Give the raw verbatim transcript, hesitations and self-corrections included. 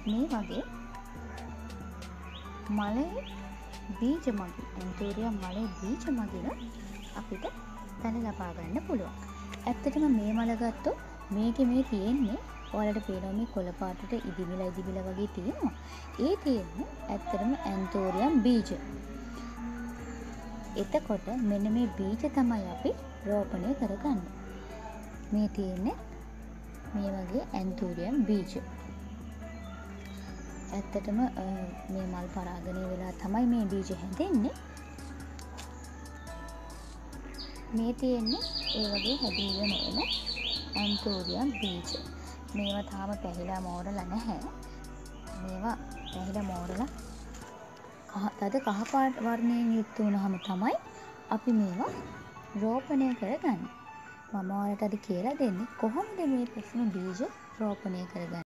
මේ වගේ මලේ බීජ මගින් ඇන්තෝරියම් මලේ බීජ මගින් අපිට තන ලබා ගන්න පුළුවන්. ඇත්තටම මේ මල ගත්තොත් මේකේ මේ තියෙන්නේ ඔයාලට පේනවා මේ කොළ පාටට ඉදිමිලා ඉදිමිලා වගේ තියෙනවා. ඒ තියෙන්නේ ඇත්තටම ඇන්තෝරියම් බීජ. එතකොට මෙන්න මේ බීජ තමයි අපි රෝපණය කරගන්නේ. මේ තියෙන්නේ මේ වගේ ඇන්තෝරියම් බීජ. ඇත්තටම මේ මල් පරාගණය වෙලා තමයි මේ බීජ හැදෙන්නේ. මේ තියෙන්නේ ඒ වගේ හැදීගෙන එන ඇන්තෝරියම් බීජ. මේවා තාම පැහිලා මෝරලා නැහැ. මේවා පැහිලා මෝරලා තද කහ පාට වර්ණයෙන් යුක්ත වුණාම තමයි අපි මේවා රෝපණය කරගන්නේ. මම ඔයාලට අද කියලා දෙන්නේ කොහොමද මේ පිසුණු බීජ රෝපණය කරගන්නේ.